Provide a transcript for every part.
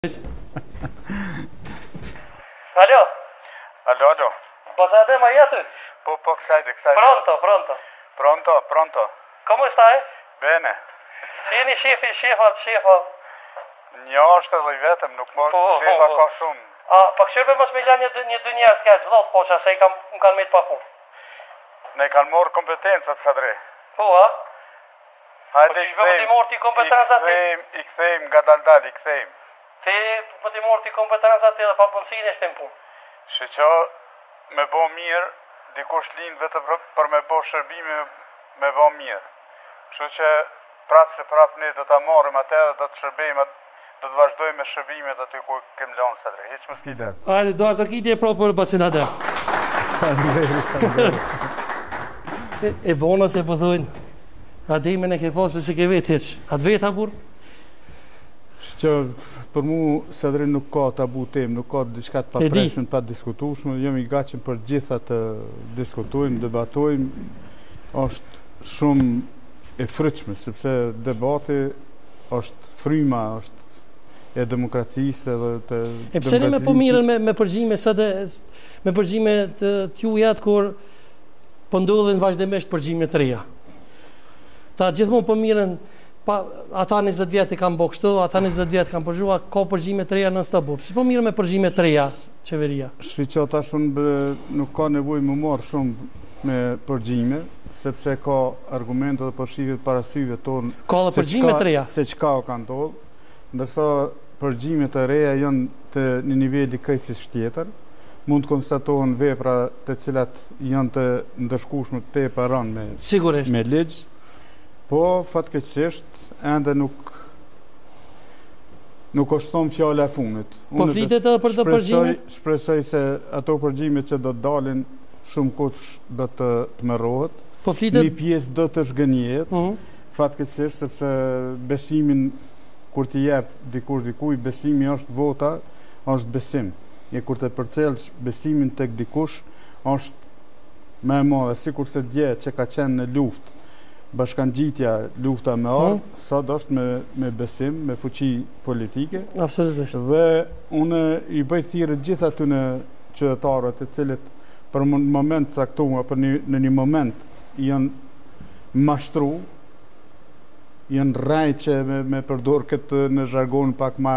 Aló. Aló, aló. Posate Mayatu. Kësajde. Pronto. Pronto. ¿Cómo stai? Bene. Si jeni shefa. Një është edhe i vetëm, nuk mos shefa ka shumë. Po këshirve mos me la një dy njerëz kaq vllot, po që se më kanë me të pa punë. Ne kanë morë kompetencat, Sadri. Po, a? Hajde Po ti morë ti kompetencat ti. I kthejmë nga dal, i kthejmë. Ti po ti morë ti kompetencat ti dhe pa punësinë ishte në punë. Shqo me bo mirë, dikush lind vetëm për me bo shërbime me bo mirë. Kështu që prapë ne do ta marrim atë dhe do të shërbejmë, do të vazhdojmë me shërbimet aty ku kem lënë, Sadri. Hiç mos ki der. Hajde, do të kiti e propër basinade. E bona se po thojnë, adimin e ke pasë se ke vetë heq. Atë vetë hapur? Që për mu Sadri nuk ka tabu temë, nuk ka diçka të papreshme, pa diskutueshme, jam i gatshëm për gjitha të diskutojmë, debatojmë. Është shumë e frytshme, sepse debati është fryma, është e demokracisë edhe të E pse ne me po mirën me përgjime me përgjime të tjujat kur po ndodhin vazhdimisht përgjime të reja. Ta gjithmonë po mirën ata 20 vjet i kanë bërë kështu, ata 20 vjet kanë përgjua, ka përgjime të reja non stop. Si po mirën me përgjime të reja qeveria? Shqo tash nuk ka nevojë më marr shumë me përgjime, sepse ka argumente dhe përshqive parasyve tonë. Ka dhe përgjime të reja? Se çka ka ndodhur, ndërsa përgjimet e reja janë të një niveli krejtësisht tjetër. Mund të konstatohen vepra të cilat janë të ndëshkueshme të tepër me ligj, po fatkeqësisht ende nuk është thonë fjala e fundit. Po flitet edhe për të përgjime? Shpresoj se ato përgjime që do të dalin shumë kush do të tmerrohet. Po flitet? Një pjesë do të zhgënjehet, fatkeqësisht sepse besimin kur t'i jep dikuj, besimi është vota, është besim. E kur të përcjellsh besimin tek dikush, është më e madhe, sikurse dje që ka qenë në luftë, bashkangjitja, lufta me ardh, sot është me besim, me fuqi politike. Absolutisht. Dhe unë i bëj thirrje gjithë aty në qytetarët të cilët për një moment caktuar, në një moment janë mashtru, janë rrajt që me përdor këtë në zhargon pak ma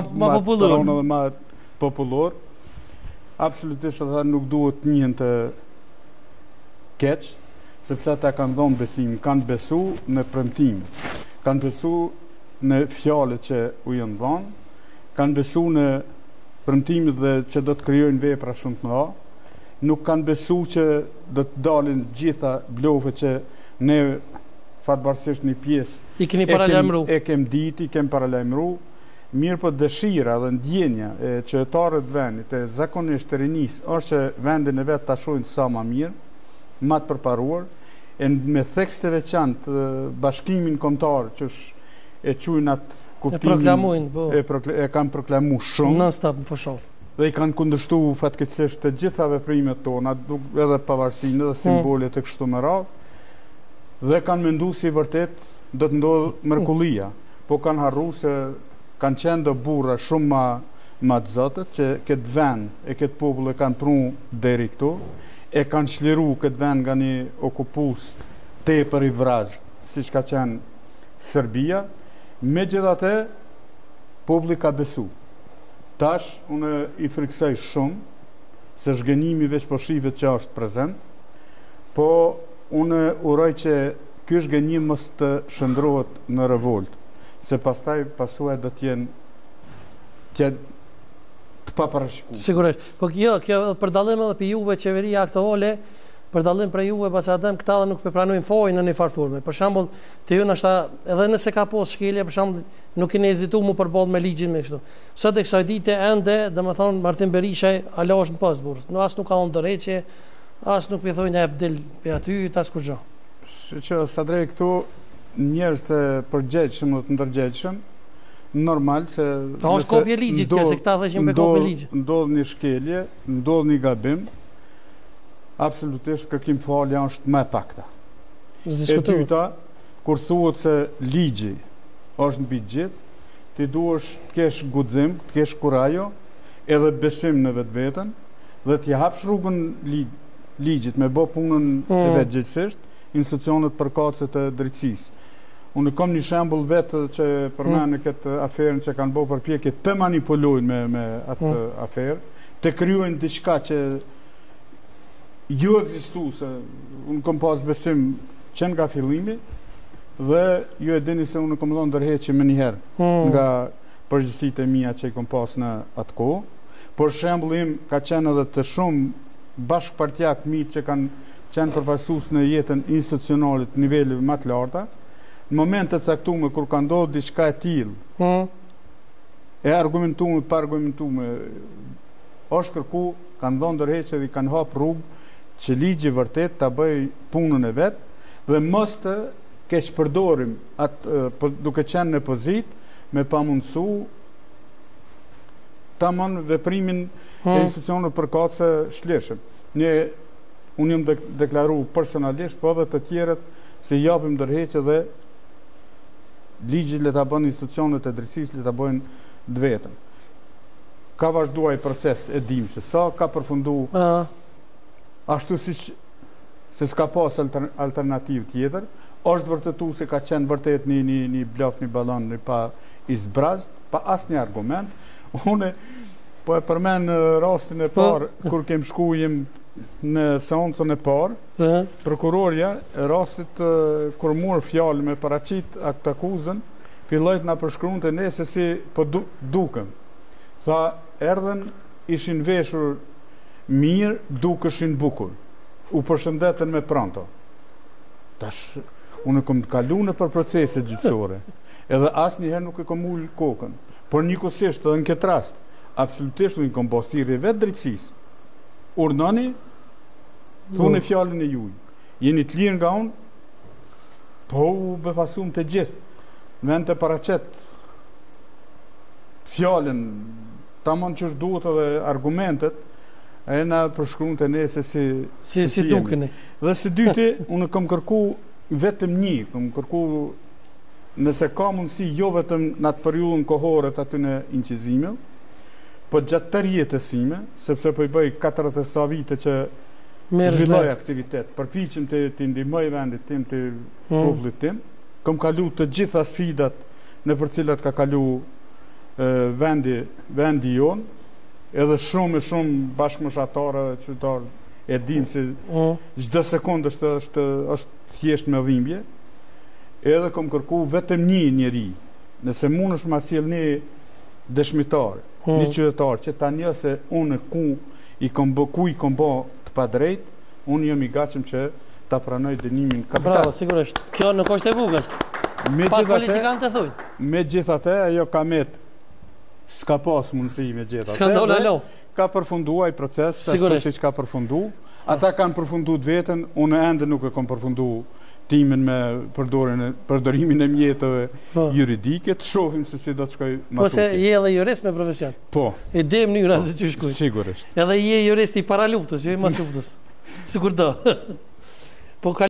popullor. Absolutisht ata nuk duhet njën të keq, sepse ata kanë dhënë besim, kanë besu në premtime, kanë besu në fjalët që u janë dhënë, kanë besu në premtimet dhe që do të krijojnë vepra shumë të mëdha, nuk kanë besu që do të dalin gjitha blofet që ne fatbarësisht një pjesë e kem ditë, i kem paralajmëru, mirë po dëshira dhe ndjenja e qytetarëve të vendit, e zakonisht të rinisë, është që vendin e vetë ta shohin sa më mirë, më të përparuar, e me theks të veçantë bashkimin kombëtar që e quajnë atë kuptimin, e kanë proklamuar shumë non stop në fushat. Dhe i kanë kundërshtuar fatkeqësisht të gjitha veprimet tona, edhe pavarësinë, edhe simbolet e kështu me radhë. Dhe kanë mendu si vërtet do të ndodhë mrekullia, po kanë harru se kanë qenë do burra shumë ma të zotët, që këtë vend e këtë popull e kanë prunu deri këtu, e kanë shliru këtë vend nga një okupus tepër i vrajt, si që ka qenë Serbia, me gjithate populli ka besu. Tash, unë i friksoj shumë, se zhgënimi veç po shivet që është prezent, po unë uroj që ky zhgënjim mos të shndrohet në revolt, se pastaj pasuaj do t'jenë të paparashikuar. Sigurisht. Po kjo për dallim edhe për juve qeveria aktuale, për dallim për juve pasadem këta dhe nuk pranojnë fojnë në një farforme. Për shembull, te ju nashta edhe nëse ka pas shkelje, për shembull, nuk keni hezituar mu përballë me ligjin me kështu. Sot e kësaj dite ende, domethënë Martin Berishaj ala është në pas burrës. As nuk ka on dorëçe, as nuk i thojnë e del pe aty, tas kur gjë. Që Sadri këtu njerëz të përgjegjshëm dhe të ndërgjegjshëm, normal se është kopje ligjit kjo, se këta thëshin me kopje ligjit. Ndodh një shkelje, ndodh një gabim, absolutisht kërkim falja është më e pakta. E dyta, kur thuhet se ligji është mbi gjithë, ti duhesh të kesh guxim, të kesh kurajo, edhe besim në vetveten dhe t'i hapsh rrugën ligjit me bë punën e vet gjithsesi, institucionet përkatëse të drejtësisë. Unë kam një shembull vetë që përmend në këtë aferën që kanë bërë përpjekje të manipulojnë me atë aferë, të kryojnë diçka që ju ekzistuese. Unë kam pas besim që nga fillimi dhe ju e dini se unë kam dhënë ndërheqje më një herë nga përgjegjësitë e mia që i kam pas në atë kohë. Por shembulli im ka qenë edhe të shumë bashkëpartijak mitë që kanë qenë përfaqësues në jetën institucionale të niveleve më të larta. Në momente të caktuara kur ka ndodhur diçka e tillë, e argumentuar, pa argumentuar, është kërku, kanë dhënë ndërheqje dhe kanë hap rrugë që ligji vërtet ta bëj punën e vet dhe mos të keq përdorim atë duke qenë në pozitë me pamundsu tamam veprimin e institucioneve përkatëse shleshëm. Unë jam deklaru personalisht, po edhe të tjerët se japim ndërheqje dhe ligji le ta bën institucionet e drejtësisë le ta bëjnë të vetën. Ka vazhduar proces e dim se sa ka përfunduar ashtu siç se s'ka pas alternativë tjetër, është vërtetuar se ka qenë vërtet një blaf, një ballon, një pa i zbrazd, pa asnjë argument. Unë po e përmend rastin e parë kur kem shkujem në seancën e parë, prokurorja e rastit kur mor fjalë me paraqit atë akuzën, filloi të na përshkruante ne se si po dukem. Tha, erdhen, ishin veshur mirë, dukeshin bukur. U përshëndetën me pronto. Tash unë kam kalu në për procese gjyqësore, edhe asnjëherë nuk e kam ul kokën. Por njëkohësisht edhe në këtë rast, absolutisht nuk kam bërë thirrje vetë drejtësisë. Urdhoni, thoni fjalën e juaj. Jeni të lirë nga unë, po u befasum të gjithë. Në vend të paraqet fjalën, tamam që duhet edhe argumentet, e na përshkruante ne se si dukeni. Dhe së dyti, unë kam kërku vetëm një, kam kërku nëse ka mundësi jo vetëm në atë periudhën kohore të aty në incizime, po gjatë tërë jetës sime, sepse po i bëj 40 e sa vite që zhvilloj aktivitet, përpiqem të ndihmoj vendit tim, të popullit tim, kam kalu të gjitha sfidat në për cilat ka kalu vendi jonë, edhe shumë bashkëmoshatarë dhe qytetarë e dim se çdo sekondë është thjesht me dhimbje. Edhe kam kërku vetëm një njeri, nëse mund është ma sjell një dëshmitar, një qytetar që ta njeh se unë ku i kam bë të padrejt, unë jam i gatshëm që ta pranoj dënimin kapital. Bravo, sigurisht. Kjo nuk është e vogël. Pa politikan të thuj. Megjithatë, ajo kamet s'ka pas mundësi me gjitha. Skandal alo. Ka përfunduar i proces, siç ka përfunduar. Ata kanë përfunduar vetën, unë ende nuk e kam përfunduar timin me përdorimin e mjeteve juridike, të shohim se si do të shkoj më tutje. Po se je edhe jurist me profesion. Po. E di mënyra se çu shkoj. Sigurisht. Edhe je jurist i para luftës, jo i mas luftës. Sigur do. Po